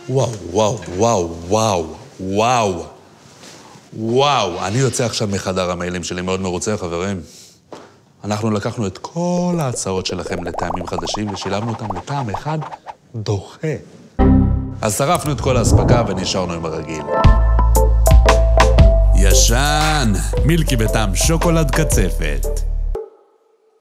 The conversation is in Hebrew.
וואו, וואו, וואו, וואו, וואו. וואו, אני יוצא עכשיו מחדר המיילים שלי, מאוד מרוצה, חברים. אנחנו לקחנו את כל ההצעות שלכם לטעמים חדשים ושילמנו אותם לטעם אחד דוחה. אז שרפנו את כל ההספקה ונשארנו עם הרגיל. ישן, מילקי בטעם שוקולד קצפת.